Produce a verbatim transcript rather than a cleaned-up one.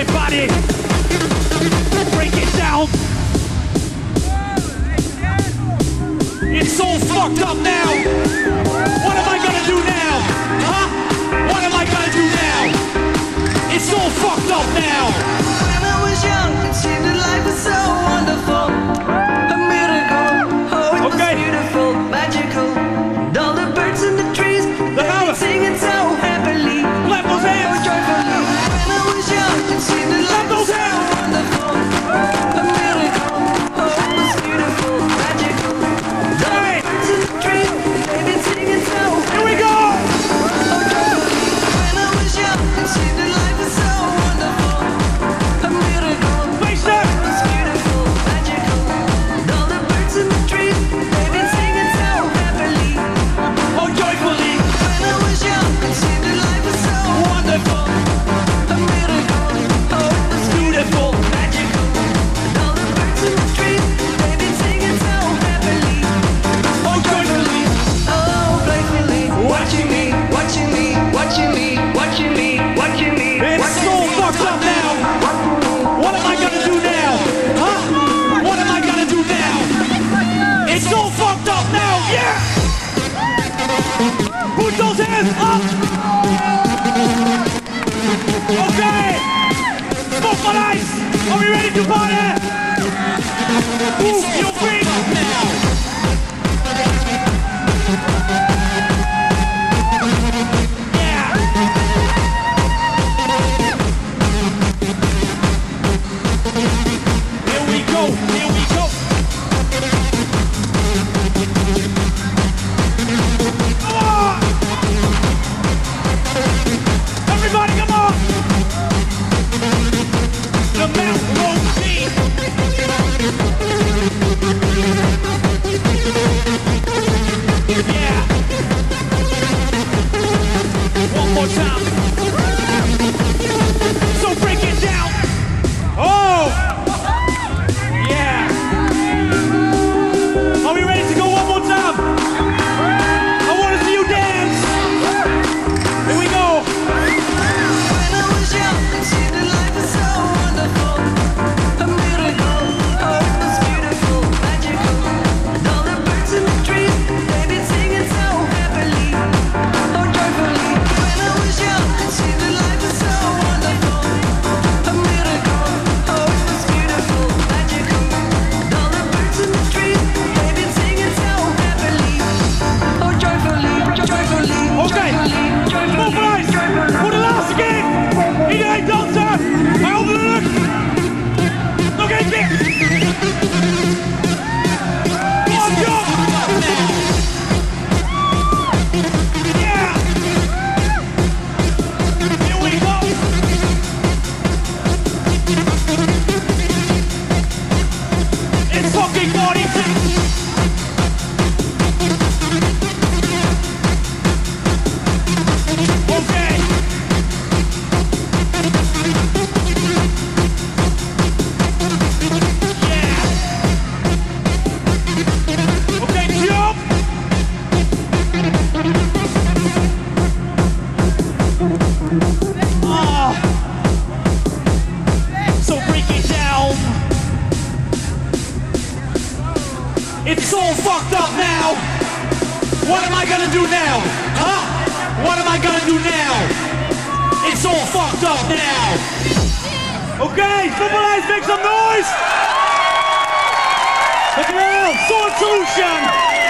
Everybody, break it down. It's all fucked up now. What am I gonna do now? Huh? What am I gonna do now? It's all fucked up now. When I was young, it seemed that life was so wonderful. A miracle, oh it Okay. was beautiful, magical. And all the birds in the trees, they were singing so happily, Clap those hands. so joyfully. When I was young, it seemed that life was so wonderful. A miracle, oh it was beautiful, magical. And all Hey. the birds in the trees, they were singing so Here we go. oh joyfully. When I was young, it seemed that life was so wonderful. A miracle. Face up. It's beautiful, magical. And all the birds in the trees, they've been singing so happily. Oh, joyfully. When I was young, it seemed that life was so Wonderful. a miracle. Oh, it was beautiful, magical. And all the birds in the trees, they've been singing so happily. Oh, joyfully. Oh, playfully, watching me, watching me, watching me, watching me, watching me. It's watching so me, fucked up now. What am I gonna do now? Huh? What am I gonna do now? It's so fucked up now. Yeah. Put those hands up. Okay. Smoke on ice. Are we ready to party? Move your feet now. Yeah. Here we go. Here we go. Come on. Everybody, come on. The Melrose Beat. Yeah. One more time. So break it down. Oh. Yeah. Are we ready to go one more time? I want to see you dance. Here we go. When I was young, it seemed that life was so wonderful. A miracle, oh it was beautiful, magical. And all the birds in the trees, they've been singing so happily, oh joyfully. When I was young, it seemed that life was so wonderful. A miracle, oh it was beautiful, magical. And all the birds in the trees, they've been singing so happily, oh joyfully, joyfully, Okay. joyfully, joyfully, Mobilize. joyfully. For the last game. Iedereen dansen. Hij onder de lucht. Nog één keer. Come on, jump. Yeah. Here we go. It's fucking party time. Okay. Yeah. Okay, jump. Ah. So break it down. It's all fucked up now. What am I gonna do now? Huh? What am I gonna do now? It's all fucked up now. Okay, somebody make some noise. Dankjewel, Sword Solution.